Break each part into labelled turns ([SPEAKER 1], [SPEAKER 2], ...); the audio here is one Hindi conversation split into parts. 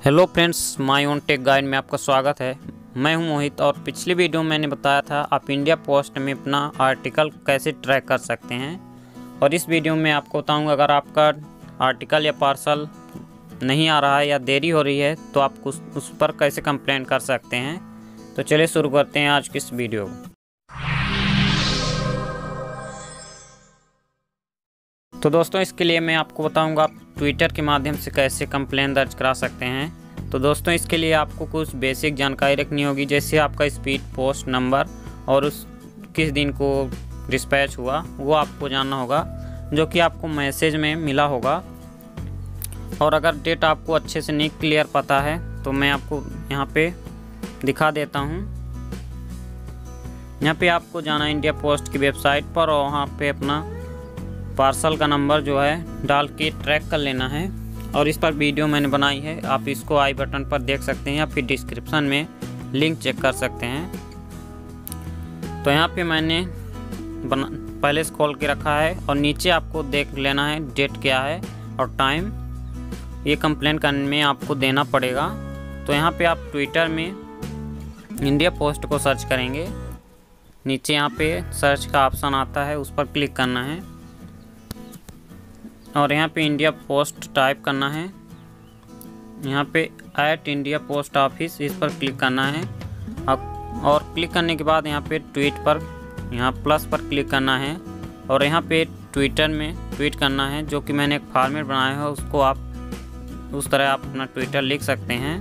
[SPEAKER 1] Hello friends, my own tech guide में आपका स्वागत है। मैं हूं मोहित और पिछली वीडियो में मैंने बताया था आप इंडिया पोस्ट में अपना आर्टिकल कैसे ट्रैक कर सकते हैं। और इस वीडियो में आपको बताऊंगा अगर आपका आर्टिकल या पार्सल नहीं आ रहा है या देरी हो रही है तो आप उस पर कैसे कंप्लेंट कर सकते हैं। तो चलिए शुरू करते हैं आज की इस वीडियो को। तो दोस्तों, इसके लिए मैं आपको बताऊंगा आप ट्विटर के माध्यम से कैसे कंप्लेंट दर्ज करा सकते हैं। तो दोस्तों, इसके लिए आपको कुछ बेसिक जानकारी रखनी होगी, जैसे आपका स्पीड पोस्ट नंबर और उस किस दिन को डिस्पैच हुआ वो आपको जानना होगा, जो कि आपको मैसेज में मिला होगा। और अगर डेट आपको अच्छे से नहीं क्लियर पता है तो मैं आपको यहाँ पे दिखा देता हूँ। यहाँ पे आपको जाना है इंडिया पोस्ट की वेबसाइट पर और वहाँ पे अपना पार्सल का नंबर जो है डाल के ट्रैक कर लेना है। और इस पर वीडियो मैंने बनाई है, आप इसको आई बटन पर देख सकते हैं या फिर डिस्क्रिप्शन में लिंक चेक कर सकते हैं। तो यहाँ पे मैंने पहले से खोल के रखा है और नीचे आपको देख लेना है डेट क्या है और टाइम। ये कंप्लेन करने में आपको देना पड़ेगा। तो यहाँ पे आप ट्विटर में इंडिया पोस्ट को सर्च करेंगे, नीचे यहाँ पे सर्च का ऑप्शन आता है, उस पर क्लिक करना है और यहाँ पे इंडिया पोस्ट टाइप करना है। यहाँ पे @इंडिया पोस्ट ऑफिस इस पर क्लिक करना है और क्लिक करने के बाद यहाँ पे ट्वीट पर यहाँ प्लस पर क्लिक करना है और यहाँ पे ट्विटर में ट्वीट करना है, जो कि मैंने एक फॉर्मेट बनाया है, उसको आप उस तरह आप अपना ट्विटर लिख सकते हैं।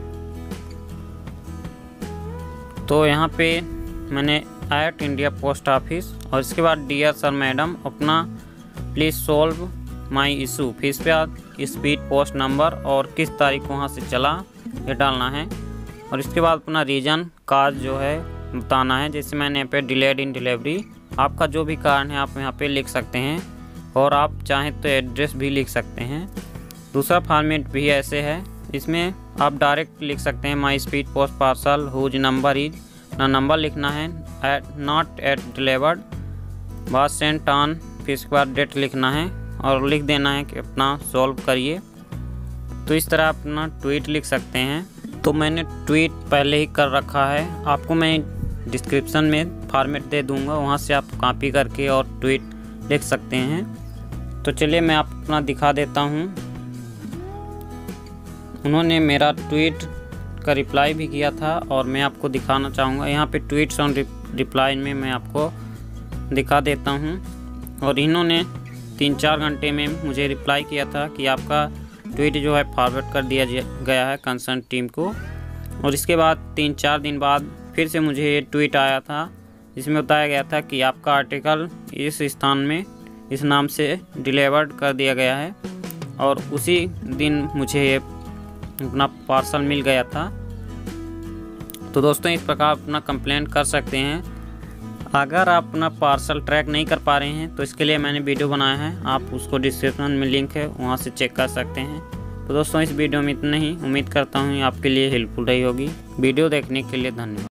[SPEAKER 1] तो यहाँ पे मैंने @इंडिया पोस्ट ऑफिस और इसके बाद डियर सर मैडम अपना प्लीज़ सॉल्व माई इशू, फिर इस पर स्पीड पोस्ट नंबर और किस तारीख को वहाँ से चला ये डालना है। और इसके बाद अपना रीजन काज जो है बताना है, जैसे मैंने यहाँ पे डिलेड इन डिलीवरी, आपका जो भी कारण है आप यहाँ पे लिख सकते हैं और आप चाहें तो एड्रेस भी लिख सकते हैं। दूसरा फॉर्मेट भी ऐसे है, इसमें आप डायरेक्ट लिख सकते हैं my speed post parcel whose number is, ना नंबर लिखना है, नॉट एट डिलीवर्ड, बाद सेंट ऑन, फिर इसके बाद डेट लिखना है और लिख देना है कि अपना सॉल्व करिए। तो इस तरह अपना ट्वीट लिख सकते हैं। तो मैंने ट्वीट पहले ही कर रखा है, आपको मैं डिस्क्रिप्शन में फॉर्मेट दे दूंगा, वहाँ से आप कॉपी करके और ट्वीट लिख सकते हैं। तो चलिए मैं आप अपना दिखा देता हूँ। उन्होंने मेरा ट्वीट का रिप्लाई भी किया था और मैं आपको दिखाना चाहूँगा। यहाँ पे ट्वीट्स ऑन रिप्लाई में मैं आपको दिखा देता हूँ। और इन्होंने 3-4 घंटे में मुझे रिप्लाई किया था कि आपका ट्वीट जो है फॉरवर्ड कर दिया गया है कंसर्न टीम को। और इसके बाद 3-4 दिन बाद फिर से मुझे ये ट्वीट आया था, जिसमें बताया गया था कि आपका आर्टिकल इस स्थान में इस नाम से डिलीवर्ड कर दिया गया है। और उसी दिन मुझे ये अपना पार्सल मिल गया था। तो दोस्तों, इस प्रकार अपना कंप्लेंट कर सकते हैं। अगर आप अपना पार्सल ट्रैक नहीं कर पा रहे हैं तो इसके लिए मैंने वीडियो बनाया है, आप उसको डिस्क्रिप्शन में लिंक है, वहाँ से चेक कर सकते हैं। तो दोस्तों, इस वीडियो में इतना ही। उम्मीद करता हूँ आपके लिए हेल्पफुल रही होगी। वीडियो देखने के लिए धन्यवाद।